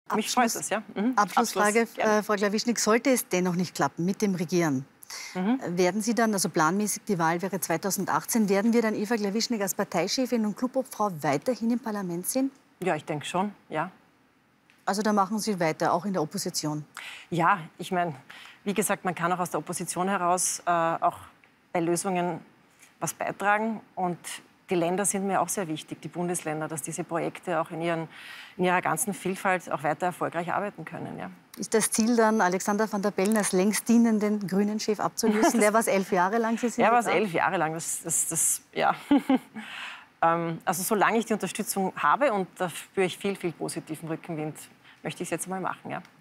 Mich freut es, ja. Abschlussfrage, Frau Klawischnik. Sollte es dennoch nicht klappen mit dem Regieren, werden Sie dann, also planmäßig, die Wahl wäre 2018, werden wir dann Eva Klawischnik als Parteichefin und Clubobfrau weiterhin im Parlament sehen? Ja, ich denke schon, ja. Also da machen Sie weiter, auch in der Opposition? Ja, ich meine, wie gesagt, man kann auch aus der Opposition heraus auch bei Lösungen was beitragen. Und die Länder sind mir auch sehr wichtig, die Bundesländer, dass diese Projekte auch in ihrer ganzen Vielfalt auch weiter erfolgreich arbeiten können. Ja. Ist das Ziel dann, Alexander Van der Bellen als längst dienenden Grünen-Chef abzulösen? Der war es 11 Jahre lang. Sie sind er war es 11 Jahre lang. Ja. Also solange ich die Unterstützung habe, und da spüre ich viel, viel positiven Rückenwind, möchte ich es jetzt mal machen. Ja.